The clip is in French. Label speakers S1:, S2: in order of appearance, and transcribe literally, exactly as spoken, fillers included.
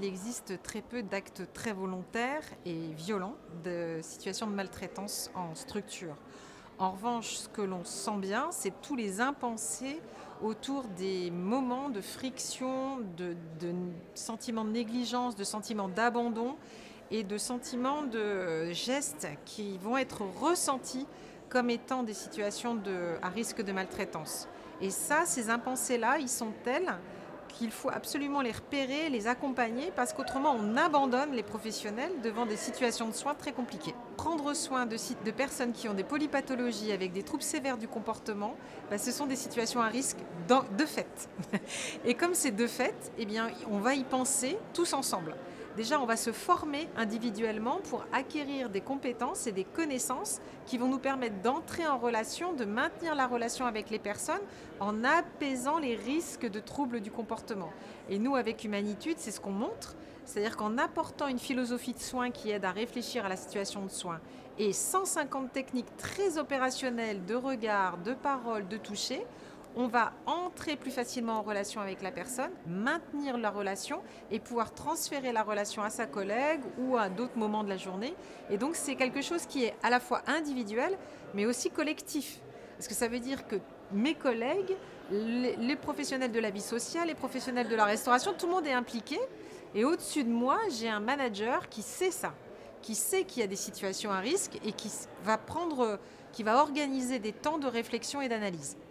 S1: Il existe très peu d'actes très volontaires et violents de situations de maltraitance en structure. En revanche, ce que l'on sent bien, c'est tous les impensés autour des moments de friction, de, de sentiments de négligence, de sentiments d'abandon et de sentiments de gestes qui vont être ressentis comme étant des situations de, à risque de maltraitance. Et ça, ces impensés-là, ils sont tels qu'il faut absolument les repérer, les accompagner, parce qu'autrement on abandonne les professionnels devant des situations de soins très compliquées. Prendre soin de, de personnes qui ont des polypathologies avec des troubles sévères du comportement, bah, ce sont des situations à risque dans, de fait. Et comme c'est de fait, eh bien, on va y penser tous ensemble. Déjà, on va se former individuellement pour acquérir des compétences et des connaissances qui vont nous permettre d'entrer en relation, de maintenir la relation avec les personnes en apaisant les risques de troubles du comportement. Et nous, avec Humanitude, c'est ce qu'on montre, c'est-à-dire qu'en apportant une philosophie de soins qui aide à réfléchir à la situation de soins et cent cinquante techniques très opérationnelles de regard, de parole, de toucher, on va entrer plus facilement en relation avec la personne, maintenir la relation et pouvoir transférer la relation à sa collègue ou à d'autres moments de la journée. Et donc c'est quelque chose qui est à la fois individuel mais aussi collectif. Parce que ça veut dire que mes collègues, les, les professionnels de la vie sociale, les professionnels de la restauration, tout le monde est impliqué. Et au-dessus de moi, j'ai un manager qui sait ça, qui sait qu'il y a des situations à risque et qui va prendre, qui va organiser des temps de réflexion et d'analyse.